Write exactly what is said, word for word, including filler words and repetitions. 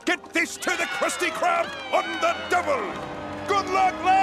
Get this to the Krusty Krab on the double! Good luck, lads!